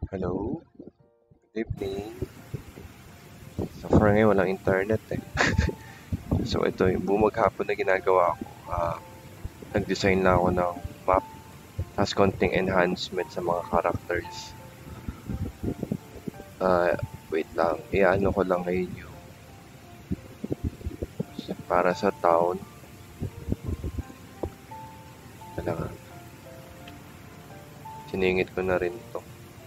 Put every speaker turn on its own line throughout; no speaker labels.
Hello, good evening. So for ngayon walang internet eh. So ito yung buong maghapon na ginagawa ko. Nag-design lang ako ng map. Tapos konting enhancement sa mga characters. Wait lang. Iano ko lang ngayon yung para sa town. Kailangan. Siningit ko na rin ito.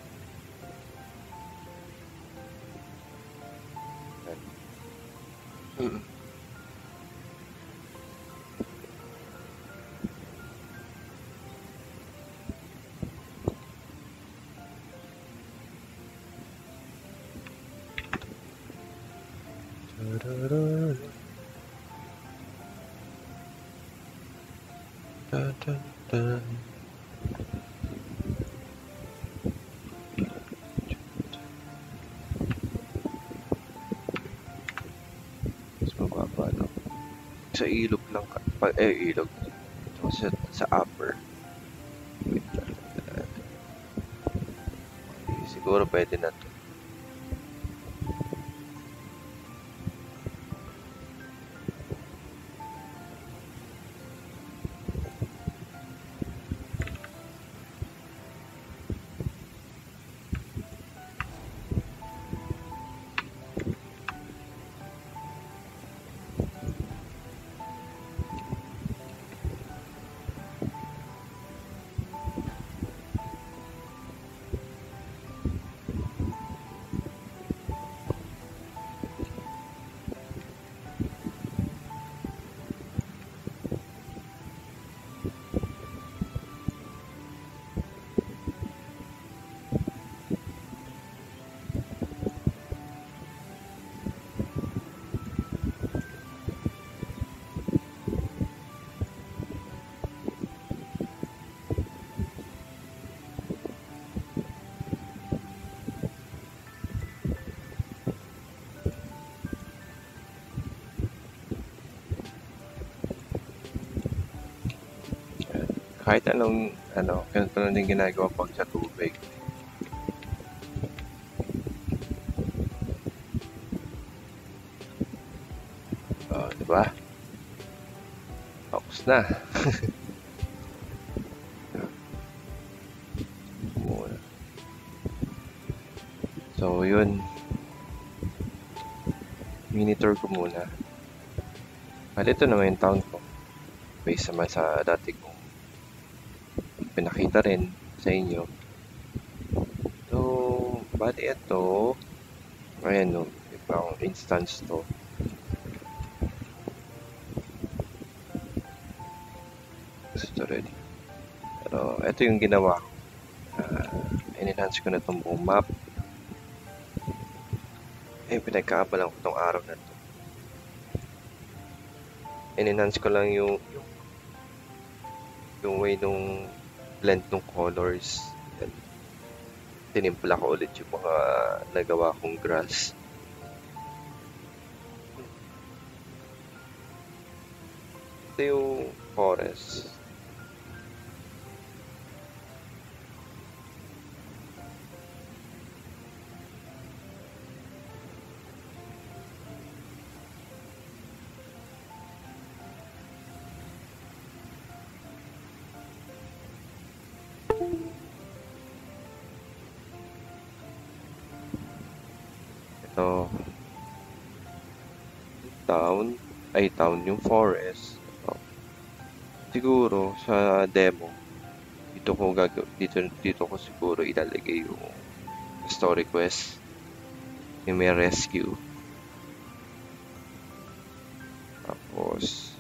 Mas mababa lang. Sa ilog lang. Ilog. So, sa upper. Wait lang. Siguro pwede na to. Kahit anong, ganito lang din ginagawa pag sa tubig. Diba? Tapos na. So, yun. Mini-tour ko muna. Ito naman yung town ko. Based naman sa dati kong pinakita rin sa inyo. So, bali ito. Ayan no. Ibang instance to. Gusto ready. Pero, ito yung ginawa ko. In-enhance ko na itong buong map. Pinagkaabalan ko itong araw na to. In-enhance ko lang yung way nung blend ng colors. Tinimpla ko ulit yung mga nagawa kong grass. Ito yung forest. Ito town yung forest. Siguro sa demo dito ko siguro ilalagay yung story quest, yung may rescue, tapos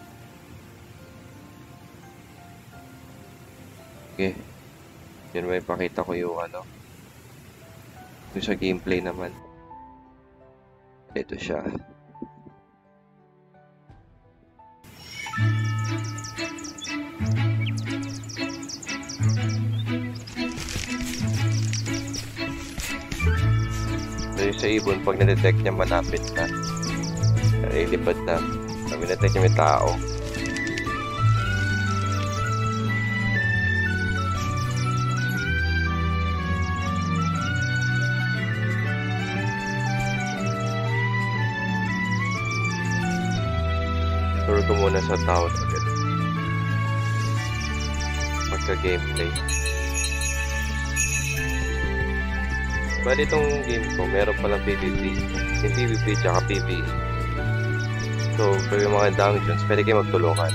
okay, yun may pakita ko yung yung sa gameplay naman. Ito siya. So yung sa ibon, pag na-detect niya malapit na, ilipad na. Pag na-detect niya may tao, ko muna sa town ulit. Pagka-gameplay. Bali itong game ko, meron palang PvP. Yung PvP tsaka PvE. So, pag yung mga dungeons, pwede kayo magtulungan.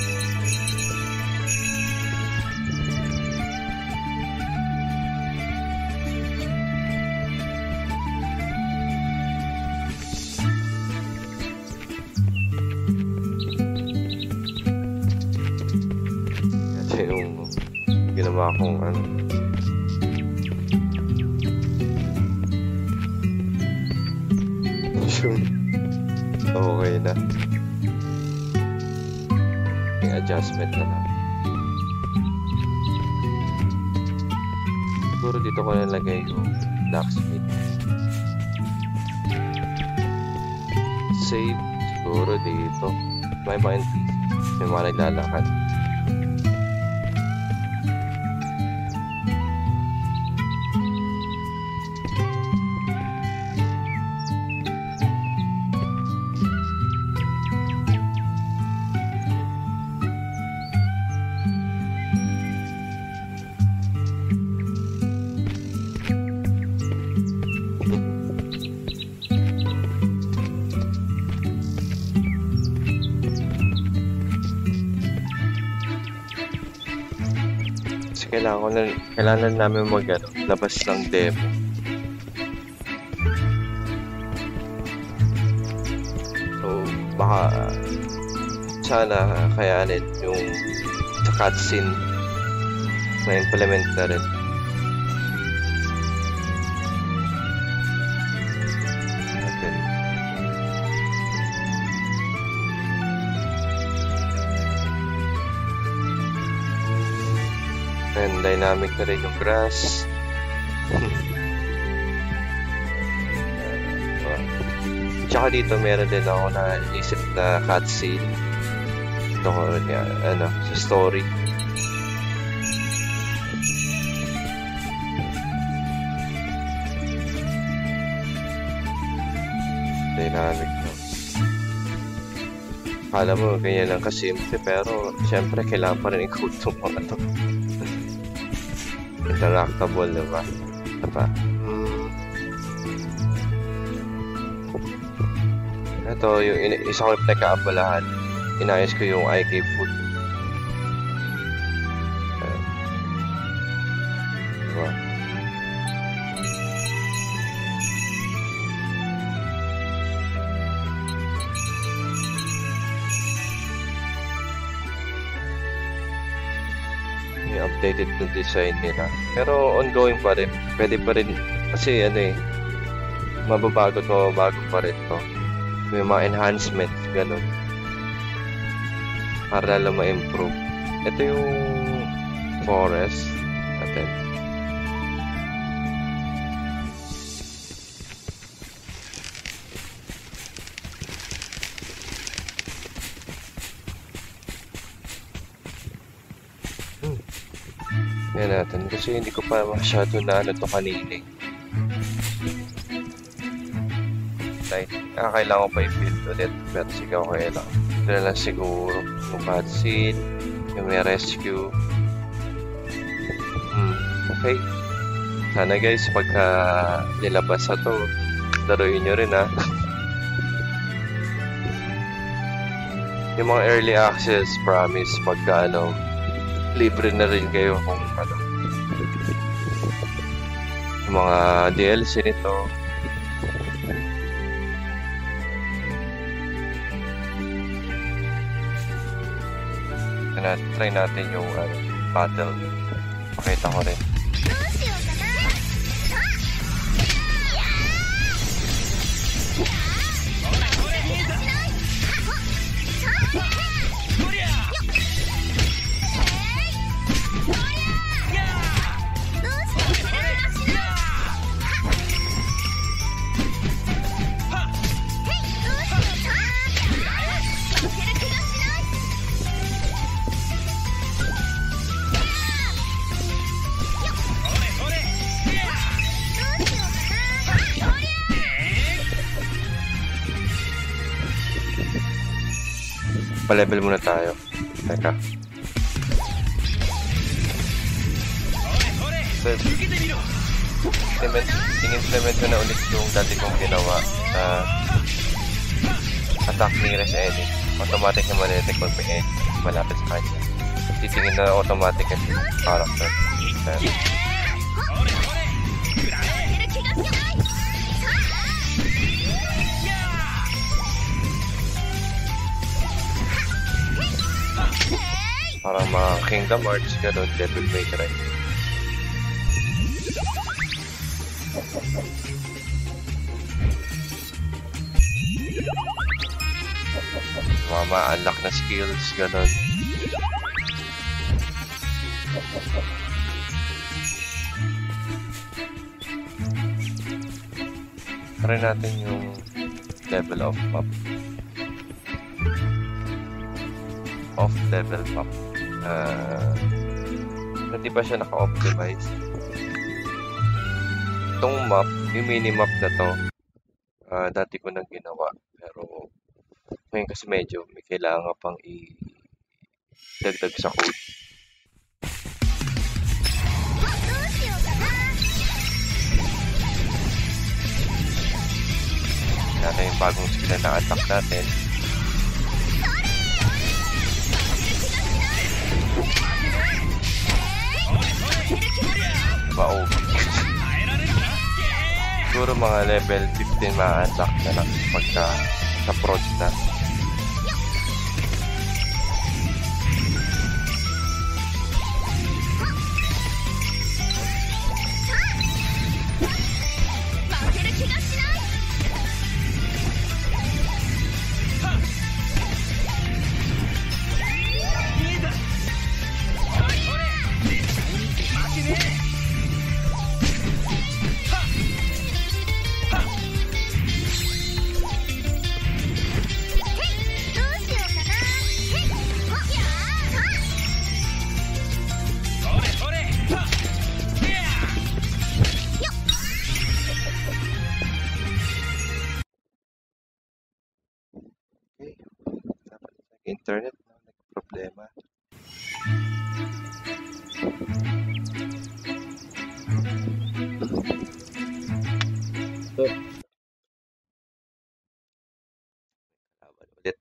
Ito yung ginawa kong ano. Okay na. Yung adjustment na lang. Siguro dito ko nalagay yung blacksmith. Save. Siguro dito. May mga NPC. May mga naglalakad. Kailangan namin labas ng demo. So, baka sana kayanin yung sa cutscene na implement na rin. And dynamic na rin yung grass. Tsaka dito meron din ako na isip na cutscene. Ito ko sa story. Dynamic na. Akala mo ganyan lang kasimple, pero syempre kailangan pa rin i-code itong mga to. Interactable, diba? Diba? Ito, yung isa ko yung pinagkaabalahan. Inayos ko yung IK food. Diba? Yung updated na design nila. Pero ongoing pa rin. Pwede pa rin. Kasi mababago pa rin to. May mga enhancements, ganun. Para lalo ma-improve. Ito yung forest natin. Yan natin. Kasi hindi ko pa masyado na to kanina. Kailangan ko pa i-build ulit. Pero sige, okay lang. Ito na lang siguro. Yung cutscene, yung may rescue. Okay. Sana guys, pagka nilabas na to, daruin nyo rin ha. Yung mga early access, promise, pagka libre na rin kayo kung yung mga DLC nito. Try natin yung battle. Pakita ko rin. Pa-level muna tayo. Teka. So, in-implement ko na ulit yung dati kong ginawa na attack nearest enemy. Automatic na manetect pag may enemy malapit sa kanya. Titingin na automatic yung character. Parang mga Kingdom Hearts, gano'n, Devil May Cry. Mga ma-unlock na skills, gano'n. Try natin yung level of map. Off level map. Hindi pa siya naka-optimize. Itong map, yung minimap na to, dati ko nang ginawa. Pero ngayon kasi medyo may kailangan pang i-dagdag sa code. Natin yung bagong skill na attack natin. Diba, siguro mga level 15 ma-attack na lang pagka sa prod na. Internet na nagproblema. So, laban ulit.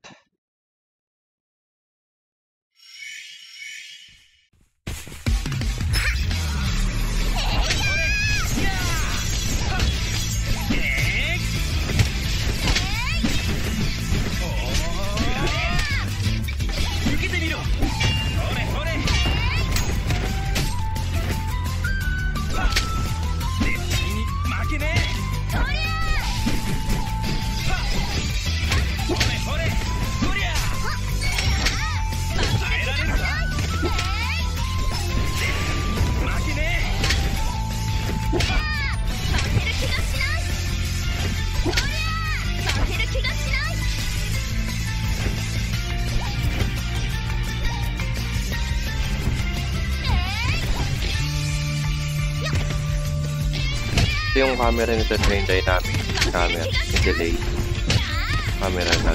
Ito yung camera nito na yung dynamic camera, yung delay camera lang.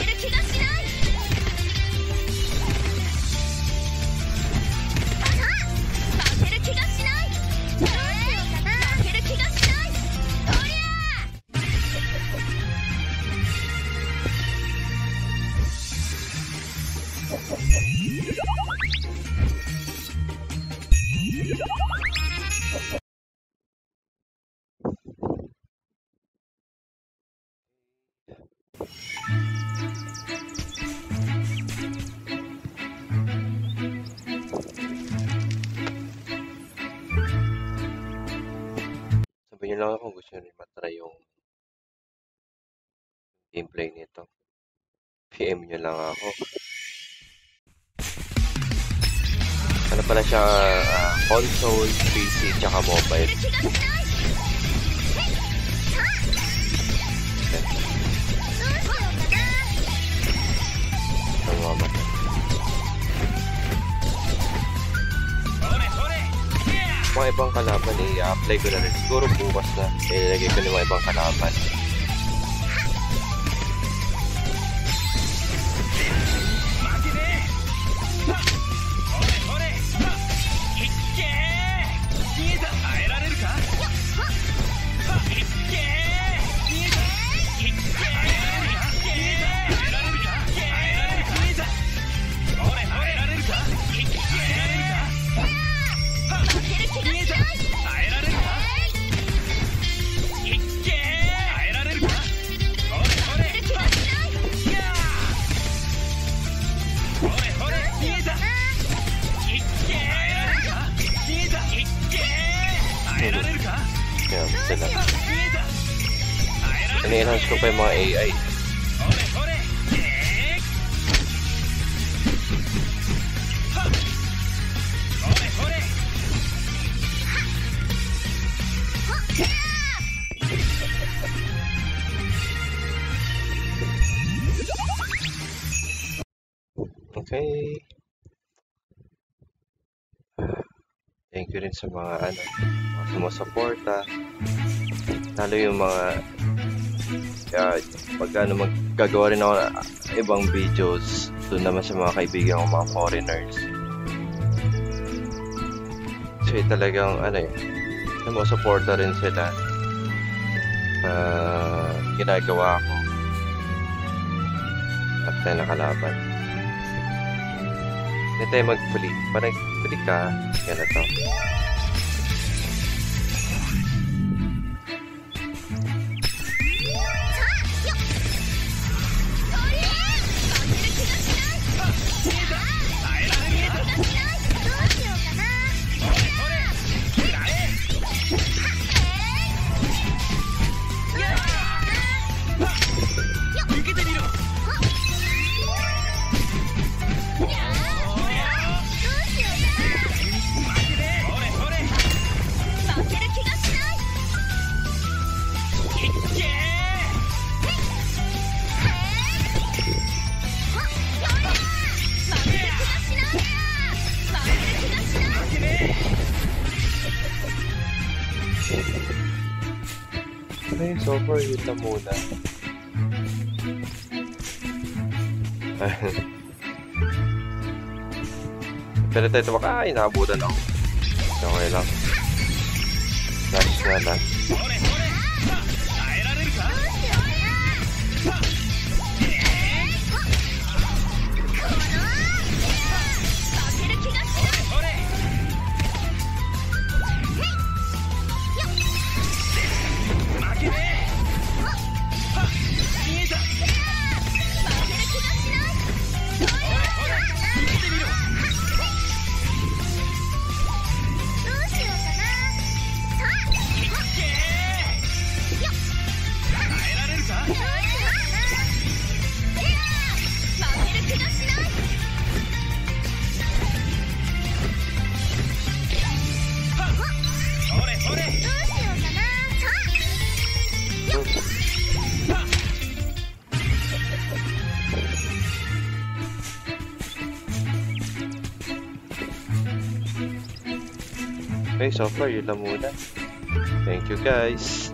Sabihin nyo lang ako kung gusto nyo matry yung gameplay nito. PM nyo lang ako. Ano pala siya, console, PC, tsaka mobile. Mga ibang kalaban i-apply ko na rin. Siguro bukas na ilalagay ko ng mga ibang kalaban. Yan, sila. Ini-enhance ko pa yung mga AI. Okay. Thank you rin sa mga sumusuporta. Lalo yung mga pag maggagawa rin ako ibang videos doon naman sa mga kaibigan ko, mga foreigners. So talagang sumusuporta rin sila. Ginagawa ko at tayo nakalaban. Hindi tayo mag-flee. Parang flee ka. Ganito. So far, yun na muna. Pero tayo tumaka. Ay, nakabutan ako. Okay lang. Last na lang. Okay, so far yun lang muna. Thank you guys.